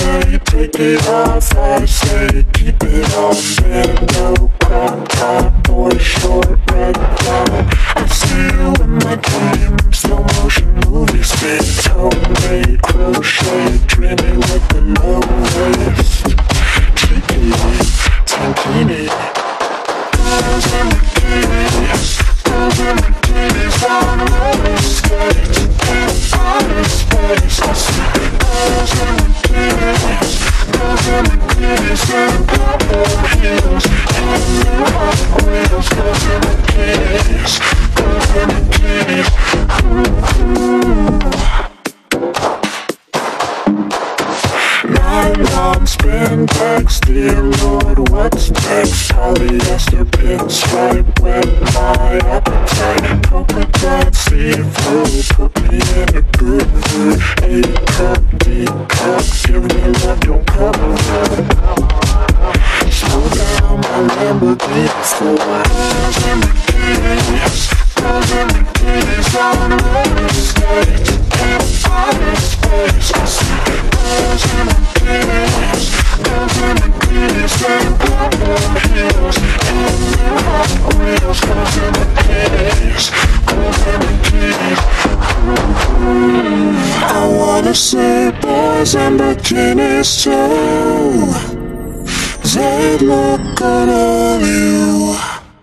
say, take it off, I say, keep it on bando. Crop top or short red long. I see you in my dreams, slow motion movie spins, homemade crochet, dreaming with the low waist. Tricky, tankini. Girls in bikinis, girls in bikinis on roller skates in outer space. I see girls in bikinis, girls in bikinis in purple heels and new hot wheels. Girls in bikinis, girls in bikinis. Nylon spandex, dear Lord, what's next? Polyester pinstripe, whet my appetite. Polka dot see-through, put me in a good mood. A-cup, D-cup, give me love, don't cover up. Slow down my Lamborghini for girls in bikinis, girls in bikinis on roller skates in outer space. I see girls in bikinis, girls in bikinis in purple heels and new hot wheels. Girls in bikinis, girls in bikinis. I wanna say boys in bikinis too. They look good on you.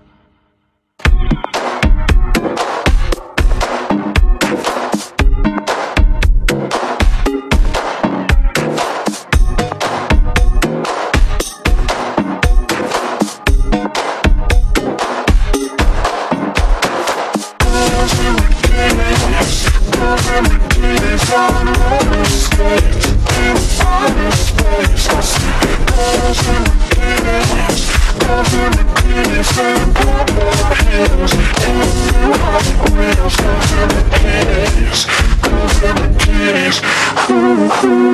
On roller skates in outer space. I see girls in bikinis, girls in bikinis in purple heels and new hot wheels. Girls in bikinis, girls in bikinis.